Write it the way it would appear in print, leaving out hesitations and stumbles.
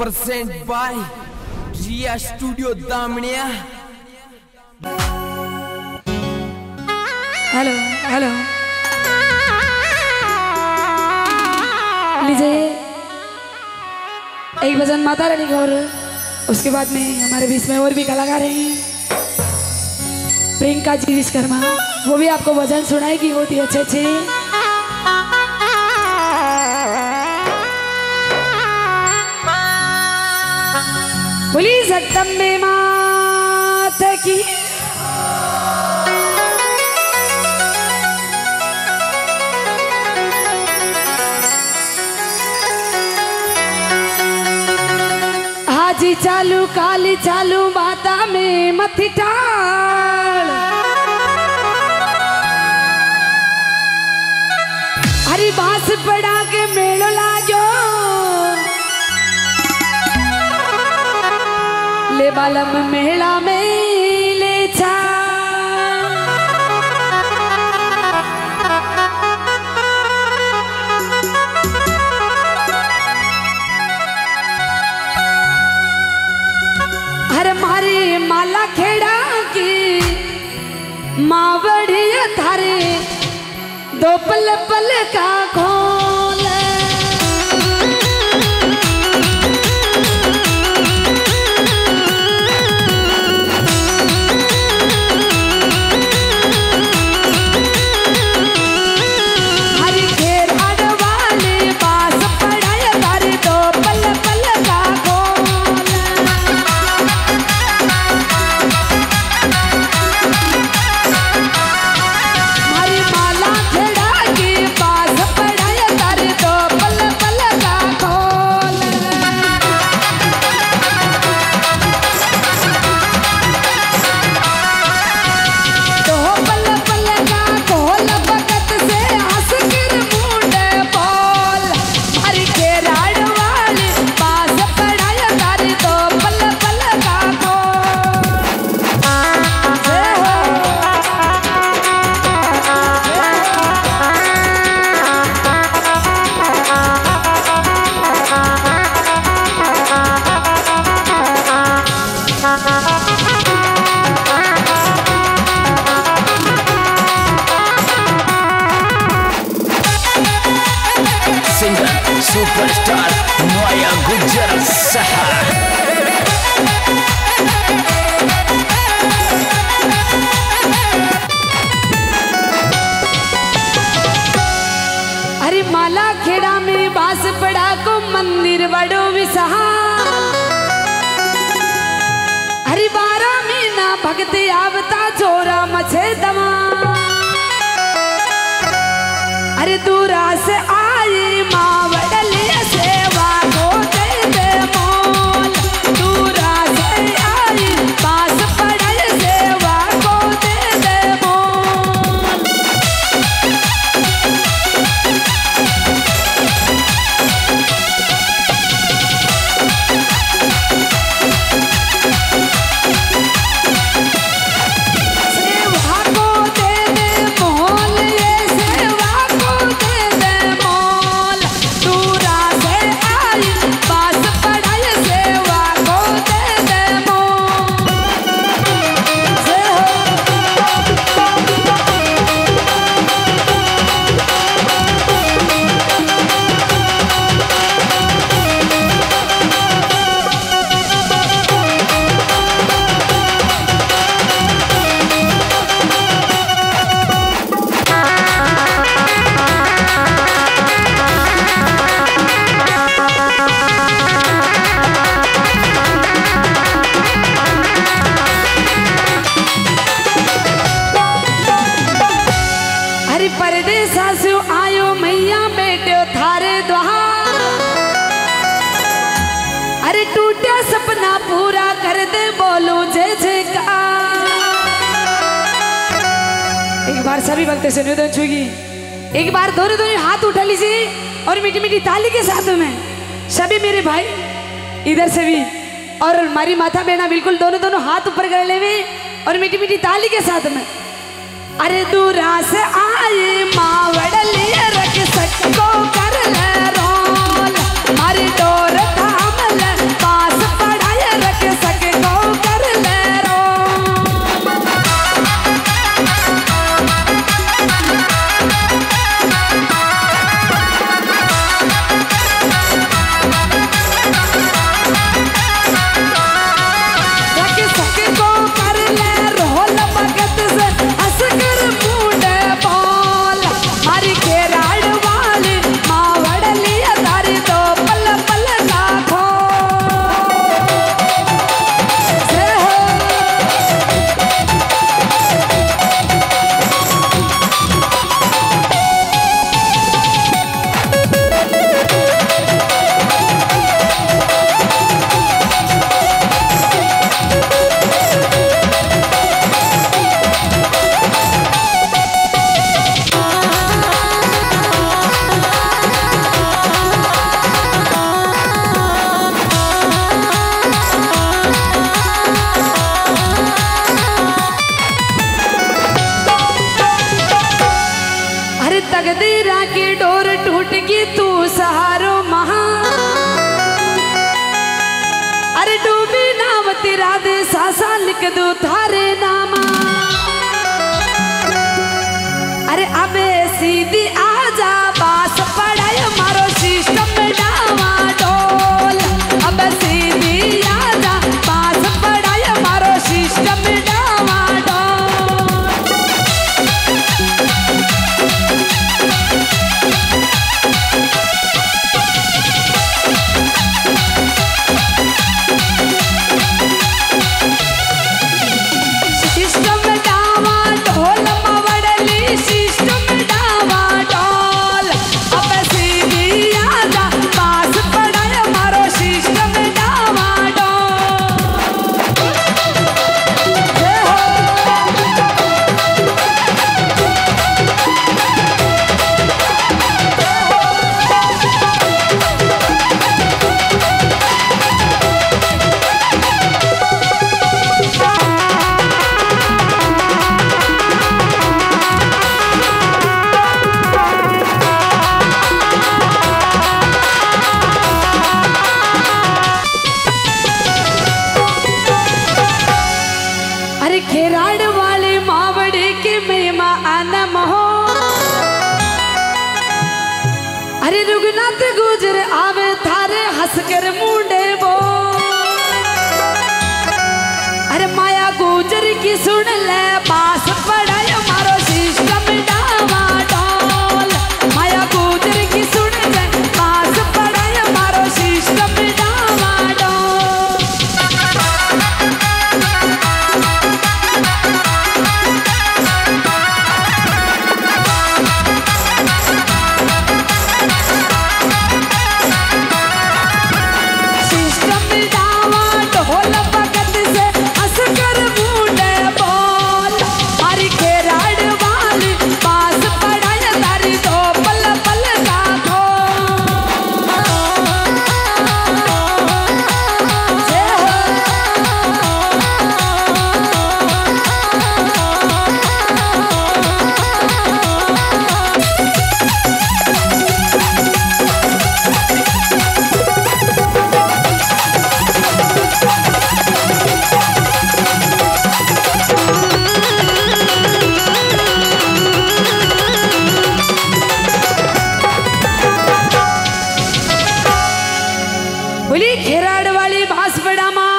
Present by Riya studio Damaniya. Hello hello लीजिए एक भजन माता रानी का, और उसके बाद में हमारे बीच में और भी कलाकार हैं प्रियंका जी विश्वकर्मा, वो भी आपको भजन सुनाएगी बहुत ही अच्छे अच्छे। बोली जगदम्बे माता की। हाजी चालू काली चालू माता में मथी टाल, हरी बांस पड़ा के मेलो लागो, ले बालम मेला में ले जा। हर मारी माला खेड़ा की माँ बड़ी थारे दो पल पल का खोल, सुपरस्टार नया गुजर सहा। अरे माला खेड़ा में बास पड़ा को मंदिर बड़ो विसहा, हरी 12 महीना भक्त आवता चोरा मछे दमा, अरे दूरा से आई माँ बड़लिया सेवा को दे दे मोल, दूरा से आई पास पड़ल सेवा को दे दे मोल। सेवा को दे दे मोल, ये सेवा को दे दे मोल, दूरा से आई पास पड़ल सेवा को दे दे मोल। से हो हरि परदेसा से आयो मैया बेटे थारे द्वार, अरे टूटा सपना पूरा कर दे बोलो जय जयकार। एक बार सभी भक्त से निवेदन छूगी, एक बार दोनों दोनों हाथ उठा लीजिए और मीठी मीठी ताली के साथ में सभी मेरे भाई इधर से भी और हमारी माता बहना बिल्कुल दोनों दोनों हाथ ऊपर कर ले और मीठी मीठी ताली के साथ में। अरे दूरा से आए माँ बड़लिया रख सको कर ले रोल, हमारी डोर थाम ले लिख दू थारे नामा। अरे अबे सीधी आजा बास पढ़ाई मारो सिस्टम डावा डोल। अबे सीधी आजा बास पढ़ाई मारो सिस्टम डावा डोल। सिस्टम डावा डोल मावड़ली सिस्टम डावा डोल। अब सीधी आजा पास पढ़ाई मारो सिस्टम डावा डोल। जय हो। अरे खेराड़ वाले मावड़े के महिमा आनम हो। अरे रघुनाथ गुजर आवे थारे हंस कर मुंडे बो। अरे माया गुजर की सुन ले पास पढ़ाई मारो सिस्टम डावा डोल। माया गुजर की सुन ले पास पढ़ाई मारो सिस्टम डावा डोल। सिस्टम डावा ढोल भगत से हंस कर बूढ़े बोल। हरी खेराड़ वाली पास पढ़ाई तारी दो पल पल का खो। जय हो। बोली खेराड़ वाली बांस बड़ा माँ